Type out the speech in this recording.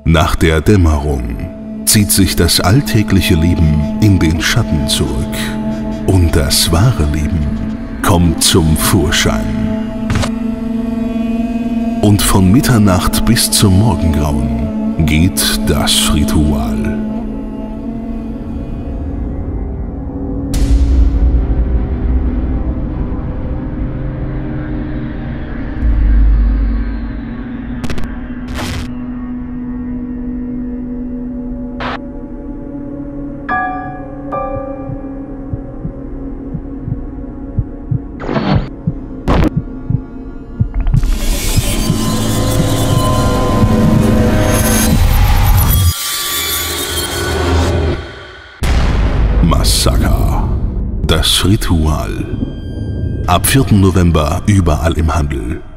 Nach der Dämmerung zieht sich das alltägliche Leben in den Schatten zurück und das wahre Leben kommt zum Vorschein. Und von Mitternacht bis zum Morgengrauen geht das Ritual. Massaker. Das Ritual. Ab 4. November überall im Handel.